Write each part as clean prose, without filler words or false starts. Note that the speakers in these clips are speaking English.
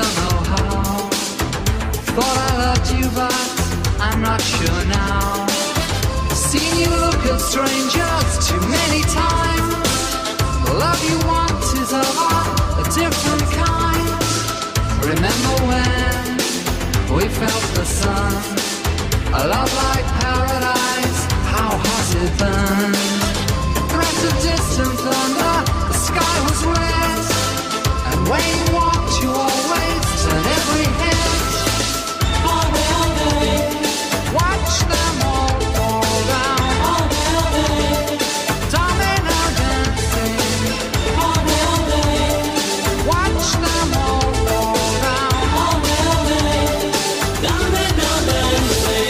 don't know how. Thought I loved you, but I'm not sure now. Seen you look at strangers too many times. The love you want is of a different kind. Remember when we felt the sun? A love like paradise, how hot it burned. Threat of distant thunder, the sky was red. And when you walked, you always turned every head. All day, watch them all fall down. All day, domino dancing. All day, watch them all fall down. All day, domino dancing.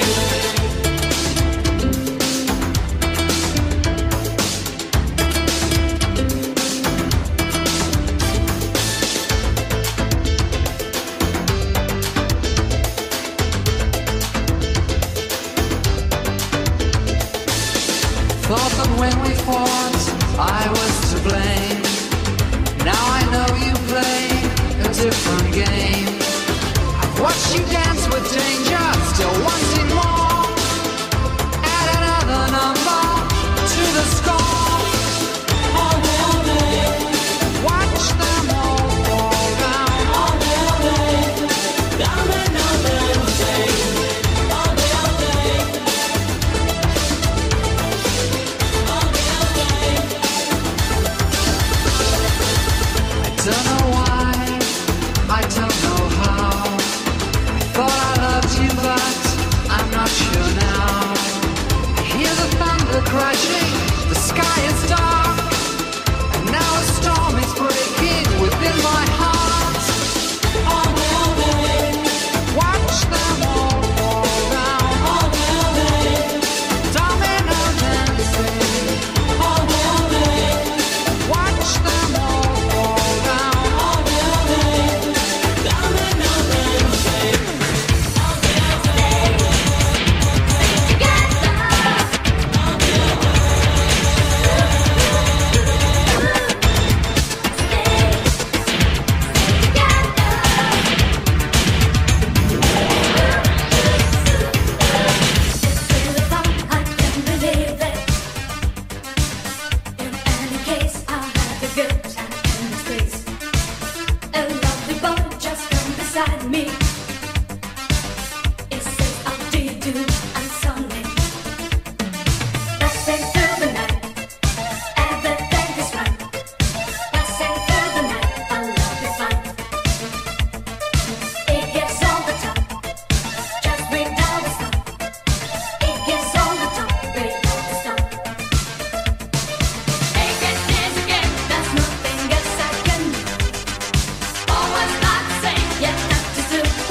Thought that when we fought, I was to blame. Now I know you play a different game. I've watched you dance with danger, still wanting more. Add another number to the score. All day, watch them all fall down. All day, domino dancing. All day. Don't know why, I don't know how. I thought I loved you, but I'm not sure now. I hear the thunder crashing, the sky is dark, and now a storm is breaking within my heart. All day, watch them all fall down. All day, domino dancing. All day, watch them all fall down. All day, domino dancing. All day, stay together. All Always not the same, yet not to do.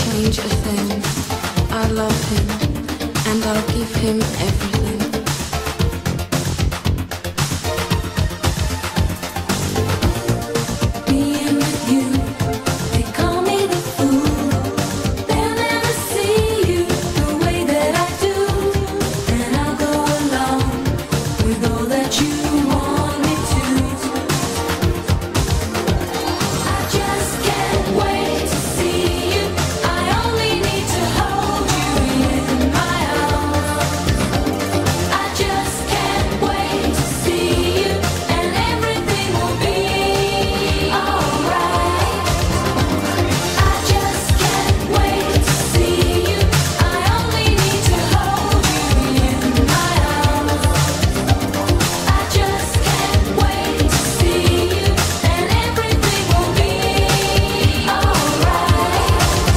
change a thing. I love him, and I'll give him everything. Being with you, they call me the fool. They'll never see you the way that I do, and I'll go along with all that you want me to. I just can't wait to see you. I only need to hold you in my arms. I just can't wait to see you, and everything will be alright. I just can't wait to see you. I only need to hold you in my arms. I just can't wait to see you, and everything will be alright.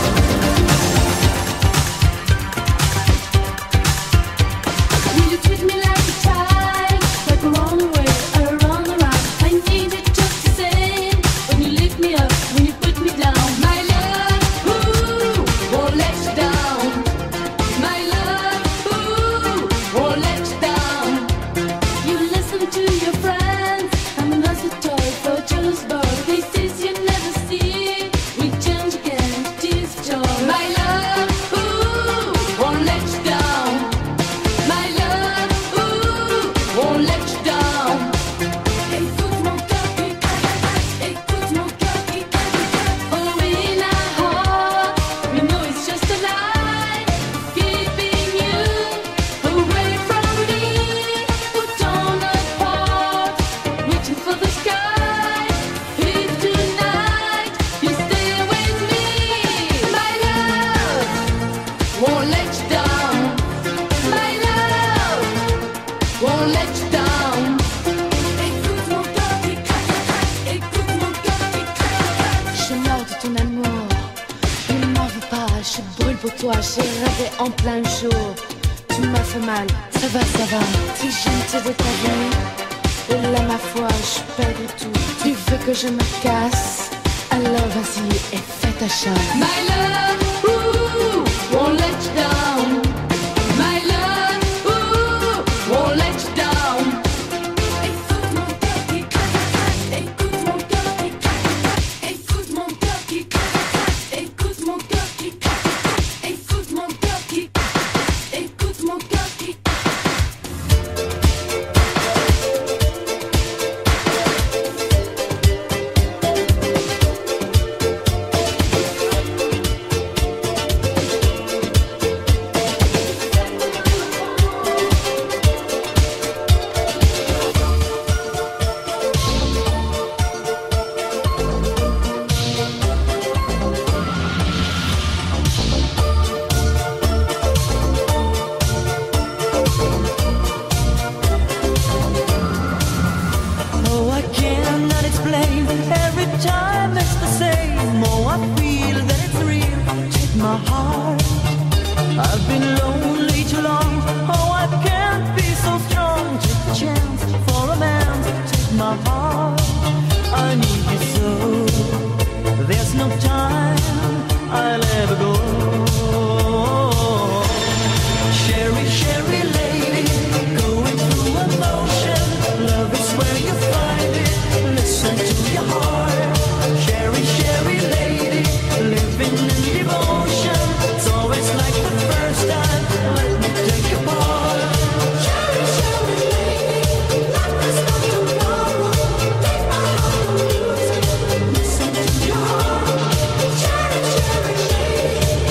Will you treat me like a child, like we're on the way, around the round? I need it just the same. When you lift me up, when you put me down, my love, ooh, won't let you down. My love, ooh, won't let you down. You listen to your friends, I'm not a toy for jealous boy. These days you never see, we change again, tears of joy. My love, ooh, won't let you down. My love, ooh, won't let you down. Écoute mon cœur qui bat, écoute mon cœur qui bat. Oh, in our heart, we know it's just a lie, keeping you away from me. We're torn apart, reaching for the sky. If tonight you stay with me, my love won't let you down. My love won't let you down. Écoute mon cœur qui craque, écoute mon cœur qui craque. Je meurs de ton amour, ne m'en veux pas, je brûle pour toi, j'ai rêvé en plein jour. Tu m'as fait mal, ça va, si je ne te de ta vie. Et là ma foi, je perds de tout. Tu veux que je me casse, alors vas-y et fais ta chance. My love, ooh, won't let you down. My love, ooh, won't let you down. Écoute mon cœur qui craque, écoute mon cœur qui craque, écoute mon cœur qui craque, écoute mon cœur qui craque, écoute mon cœur qui craque, écoute mon cœur qui craque. Oh, I cannot explain. Every time it's the same. Oh, I feel that it's real. Take my heart. I've been lonely too long. Oh, I can't be so strong. Take a chance for a man. Take my heart. I need you so. There's no time. I'll ever go. Sherry, Sherry lady, going through emotion. Love is where you find it. Listen to your heart. Sherry, Sherry lady, living in devotion. It's always like the first time. Let me take your part. Sherry, Sherry lady, life is not tomorrow. Take my heart and lose it. Listen to your heart. Sherry, Sherry lady.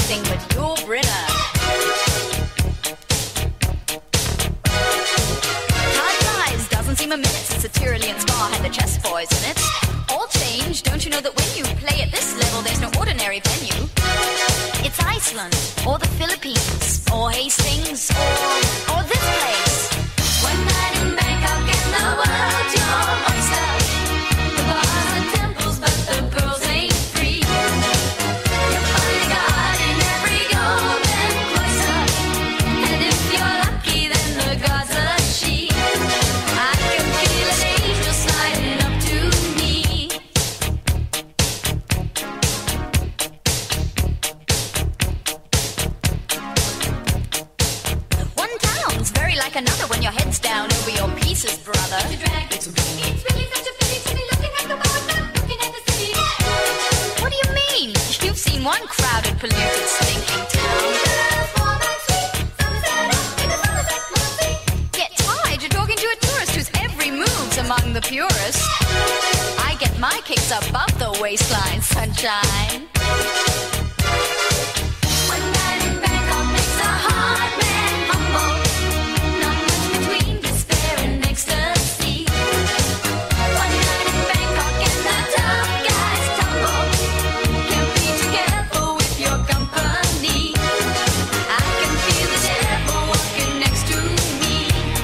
anything but your Brinner. Time flies, doesn't seem a minute since the Tyrolean Spa had the chess boys in it. All change, don't you know that when you play at this level, there's no ordinary venue? It's Iceland, or the Philippines, or Hastings, or this place. One night in Bangkok and the world's your oyster. The bars and temples, but the girls ain't free. You'll find a god in every golden cloister. And if you're lucky, then the god's a she. I can feel an angel sliding up to me. One town's very like another when your head's down over your pieces, brother. It's really such a pity to be looking at the world, not looking at the city. What do you mean? You've seen one crowded, polluted, stinking town. Get tired, you're talking to a tourist whose every move's among the purest. I get my kicks above the waistline, sunshine. One night in Bangkok makes a hard man humble. Not much between despair and ecstasy. One night in Bangkok and the tough guys tumble. Can't be too careful with your company. I can feel the devil walking next to me.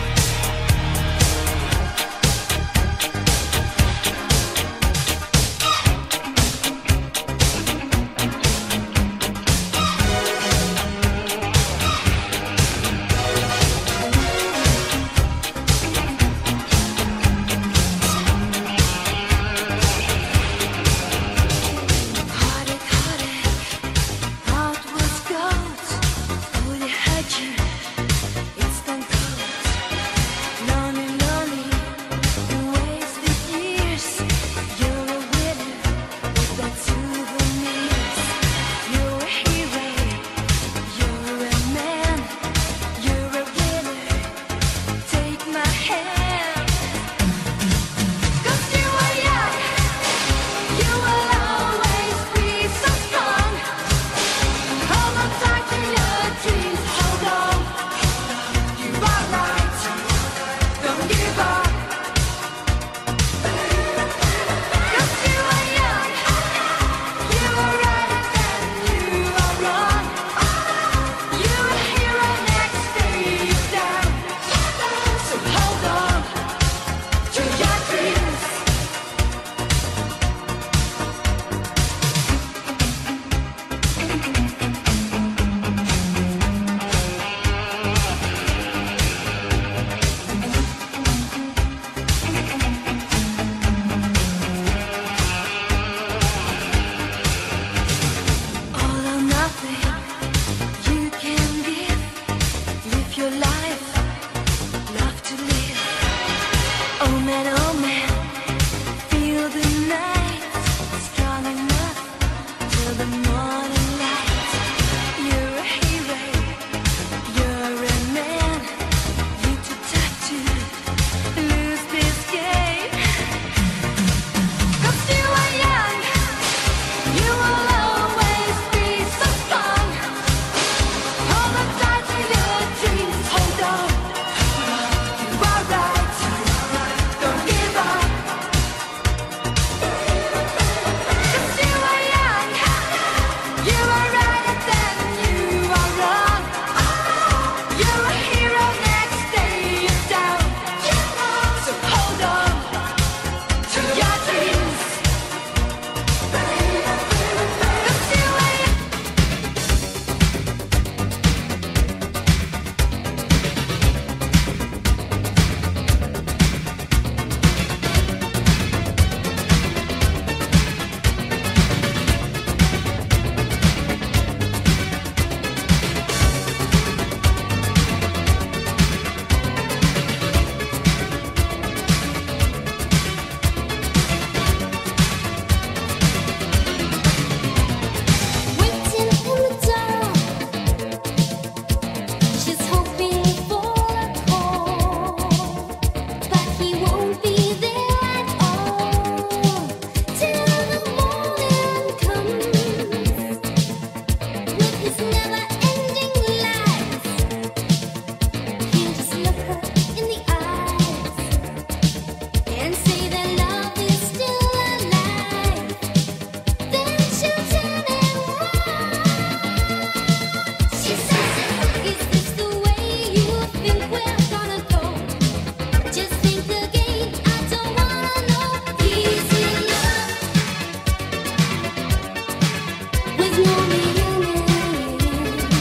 Heart was gold, oh they had you, instant cold. Lonely, lonely, you wasted years. You're a winner with that souvenirs. You're a hero, you're a man, you're a winner. Take my hand. 'Cause you are young, you will always be so strong. Hold on tight to your dreams, hold on. You are right, don't give up. 'Cause you are young, you are right and you are wrong. You're a hero, next day you're down. So hold on to your dreams. All or nothing, you can give. Live your life, love to live. Oh man, feel the night. Strong enough till the morning light. You're a hero, you're a man. You too tough to lose this game. 'Cause you are young, you will always be so strong. With no meaning.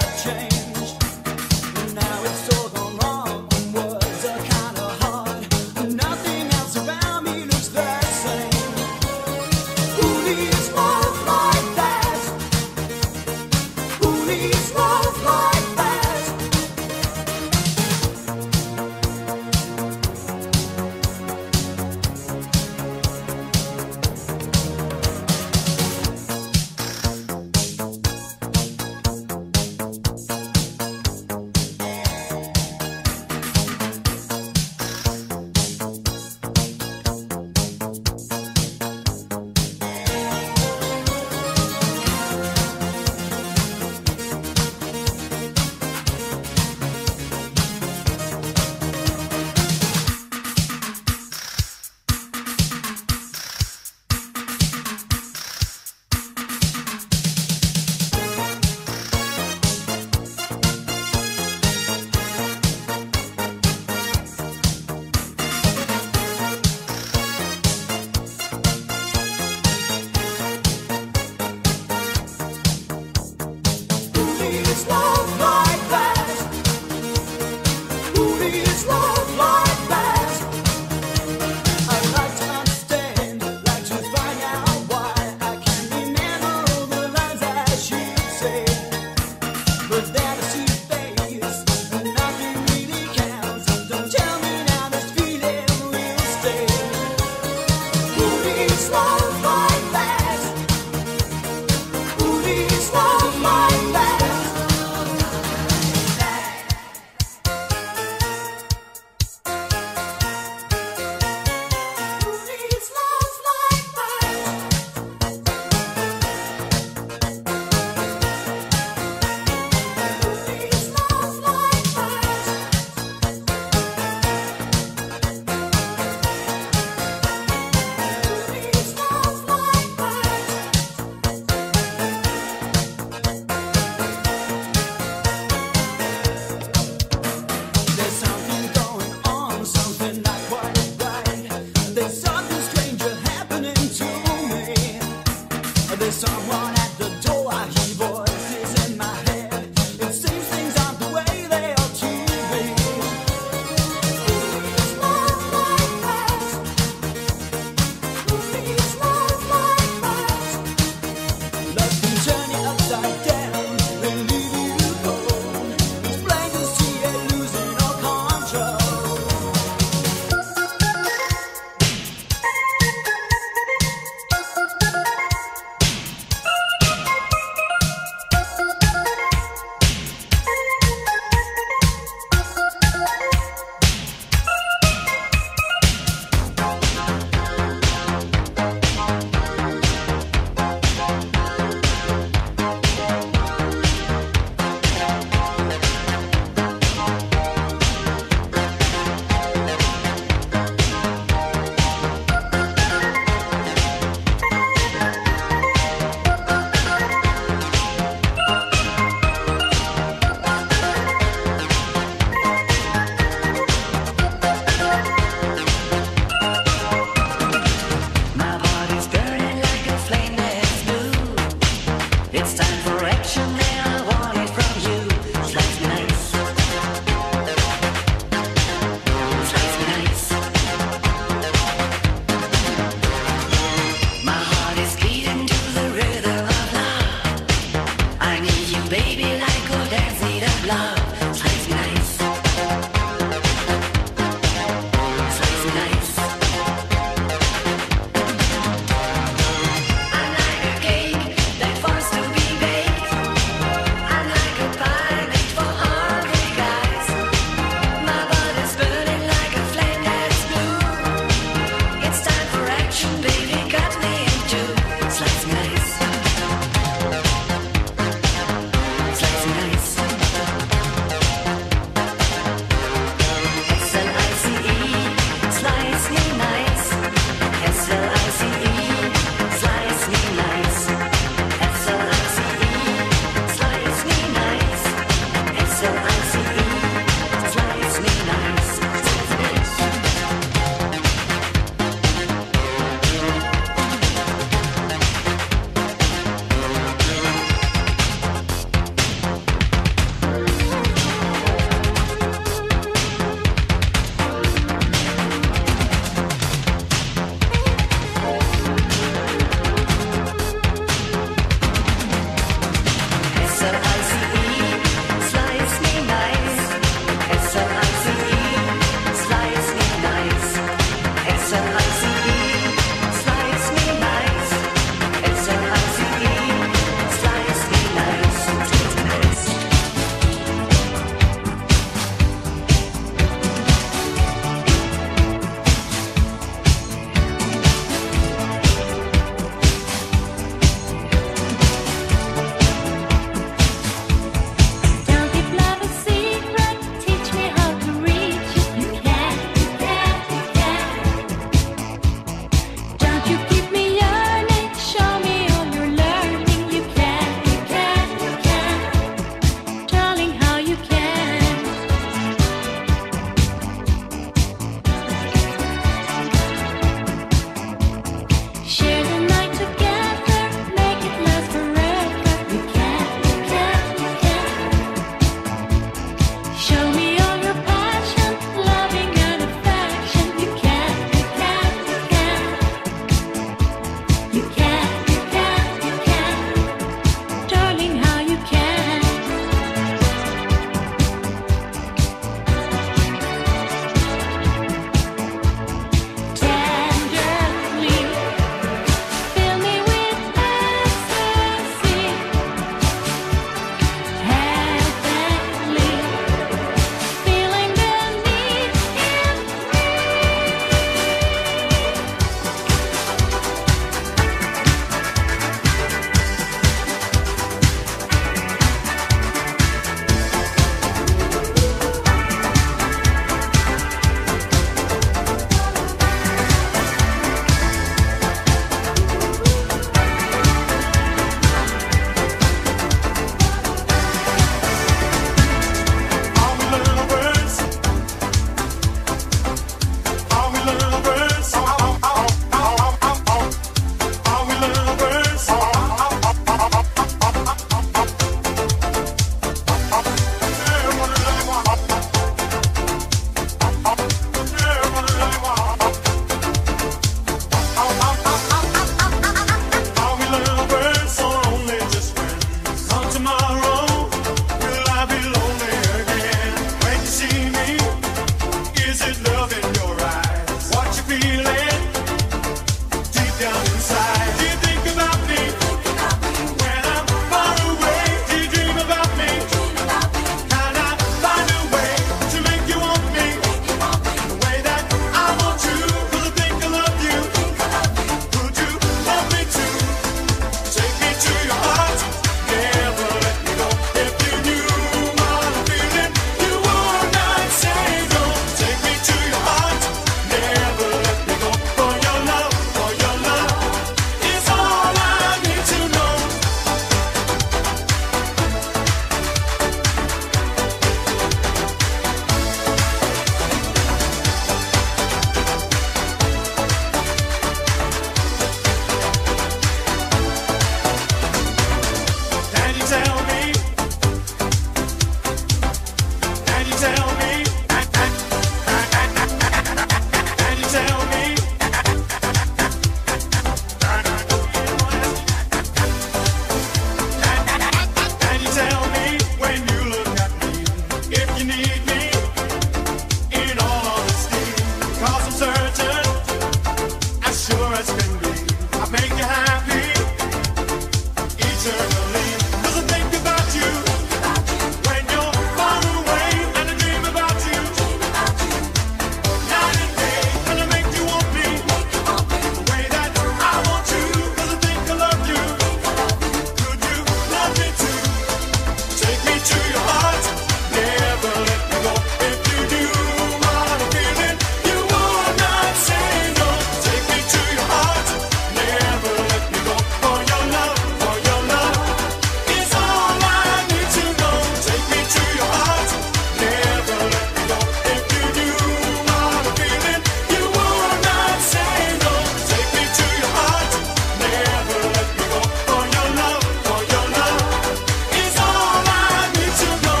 I'm certain, as sure as can be, I'll make you happy eternally. 'Cause I think about you when you're far away, and I dream about you night and day, and I make you want me the way that I want you. 'Cause I think I love you. Could you love me too? Take me to your heart, never let me go. If you do what I'm feeling, you would not say no. Take me to your heart, never let me go. For your love is all I need to know. Take me to your heart, never let me go. If you do what I'm feeling, you would not say no. Take me to your heart, never let me go. For your love is all I need to know.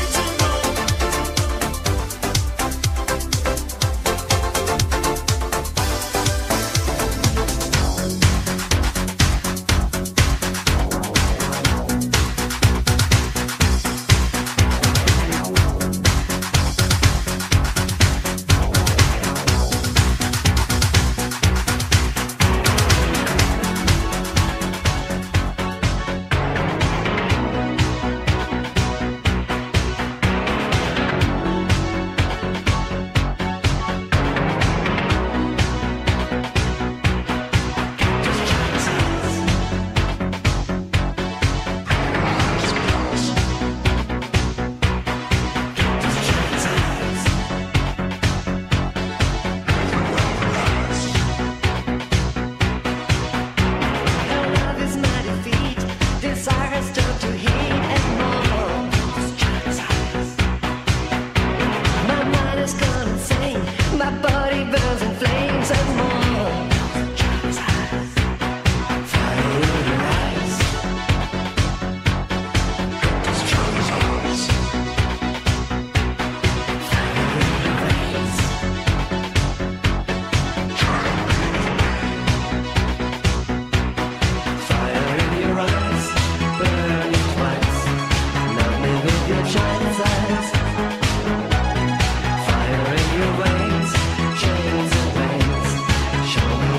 Love is my defeat, desire has turned to heat and more. My mind has gone insane, my body burns in flames and more. Fire in your eyes. Fire in your eyes, burning twice. Love me with your Chinese eyes. Fire in your veins, chains and veins. Show me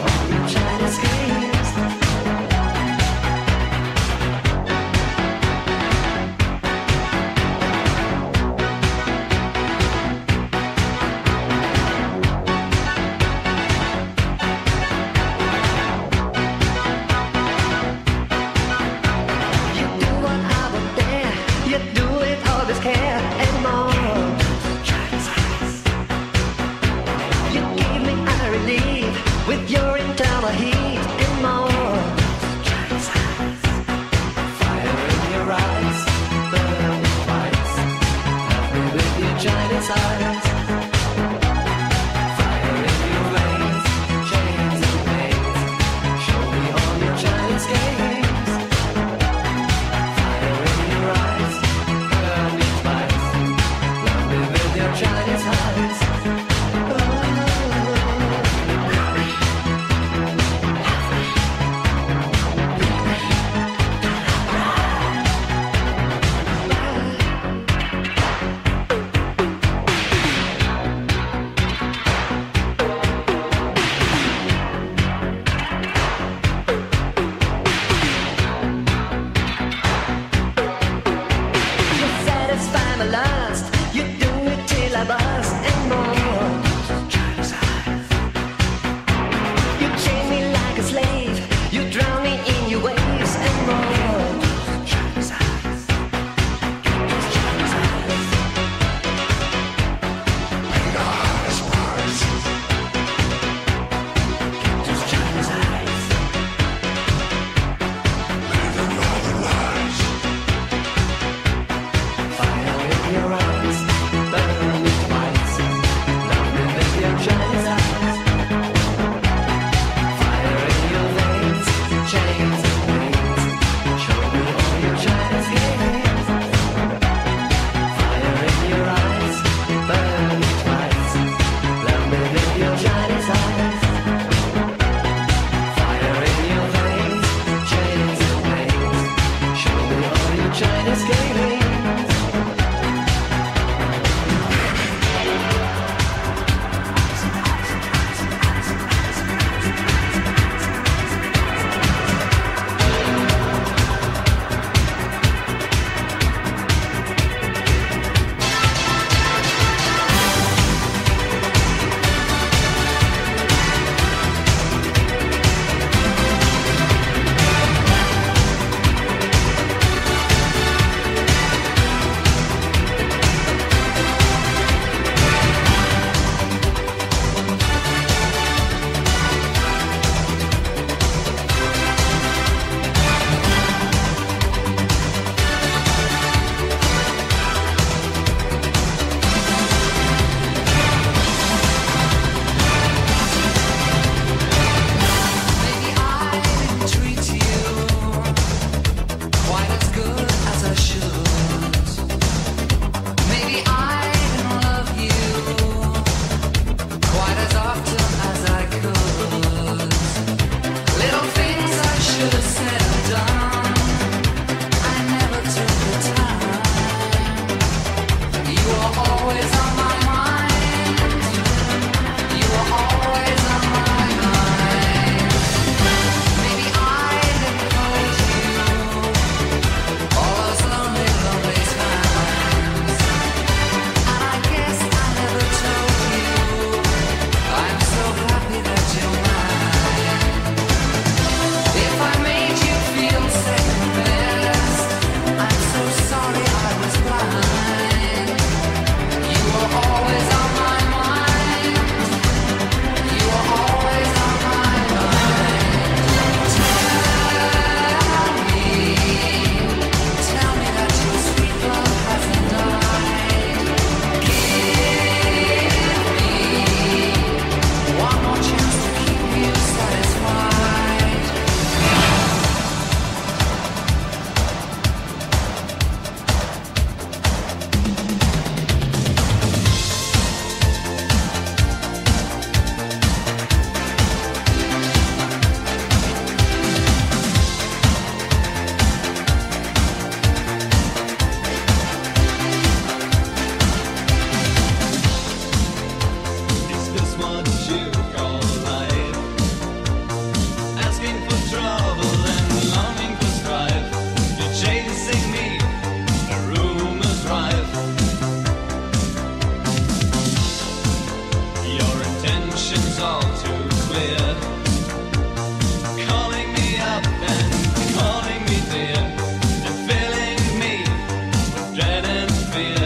all too clear. Calling me up and calling me dear, and filling me with dread and fear.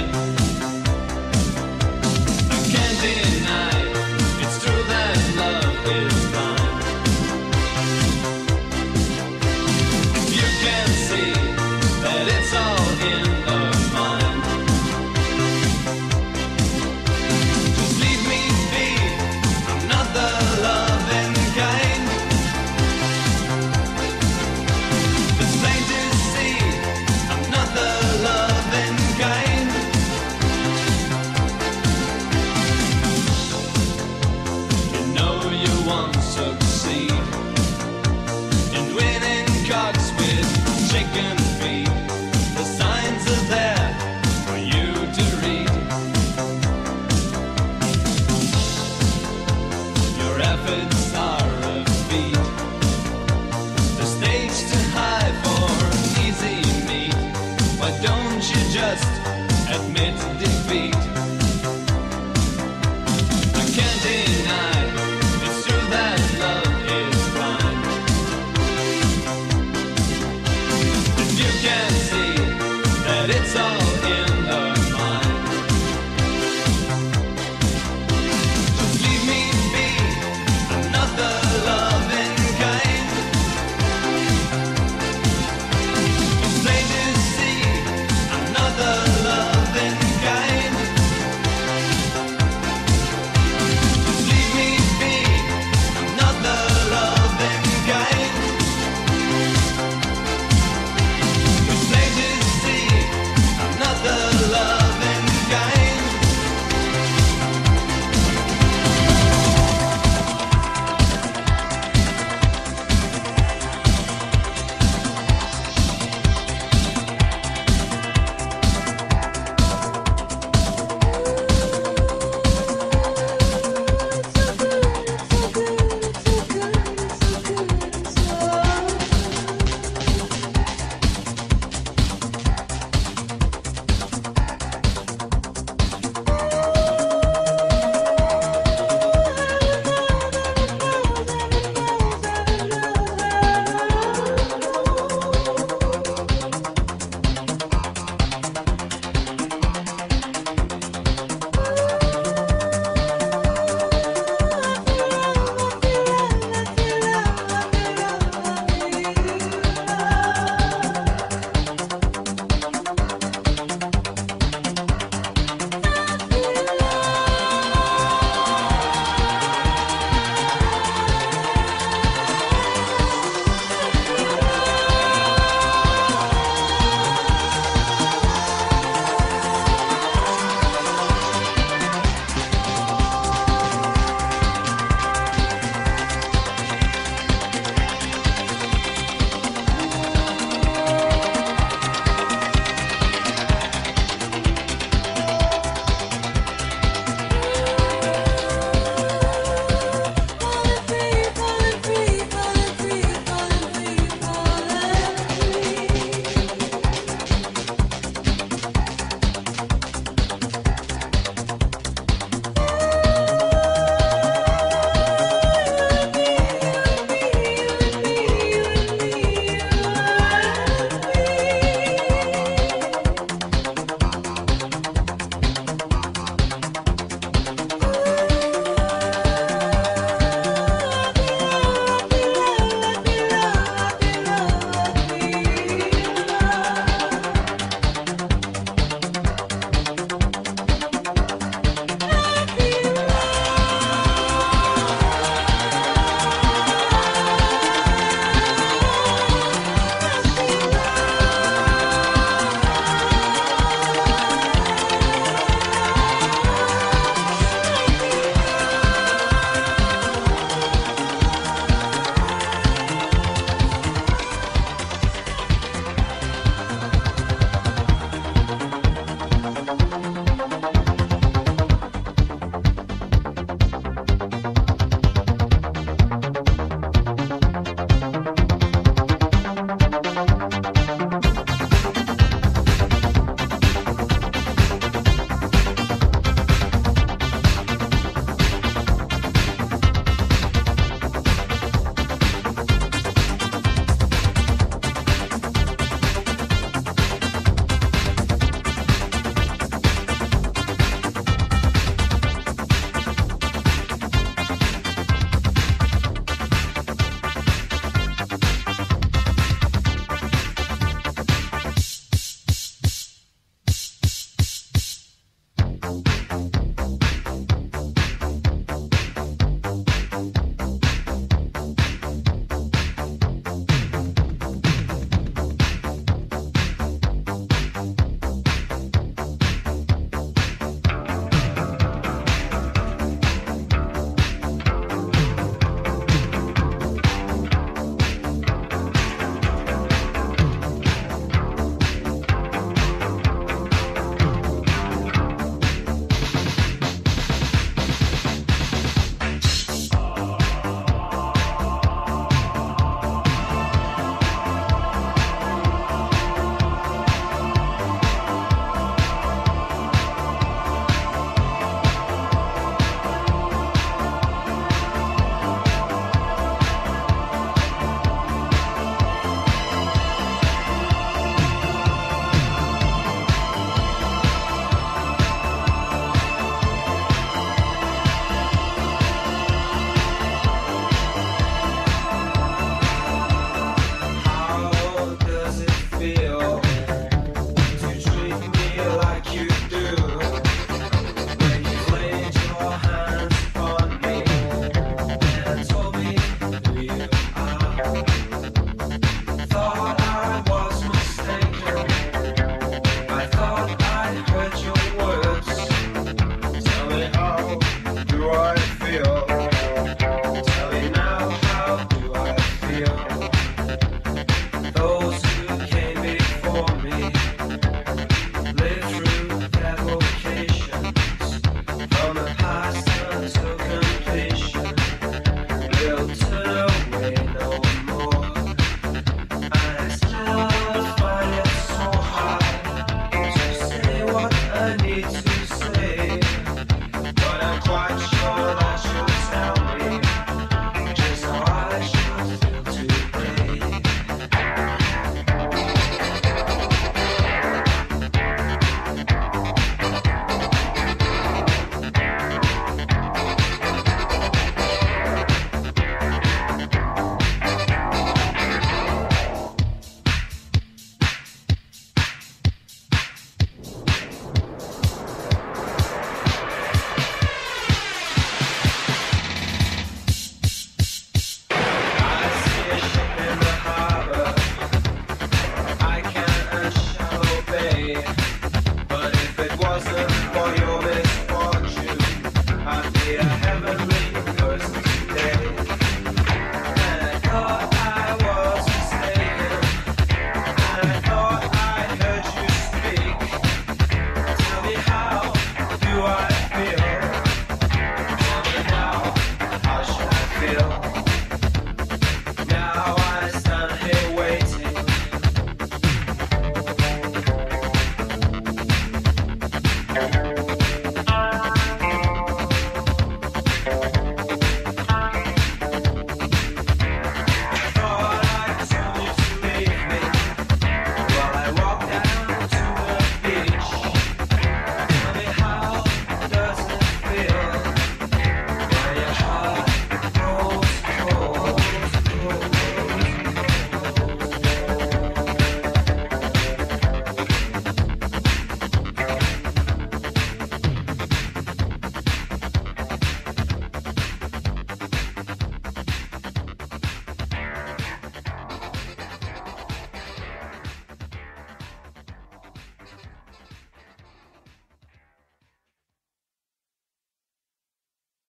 I can't deny it's true that love is blind. If you can see that it's all in the mind, just leave me be. I'm not the loving kind. It's plain to see I'm not the loving kind. You know you won't succeed in winning cocks with chicken feet. The signs are there for you to read. Your efforts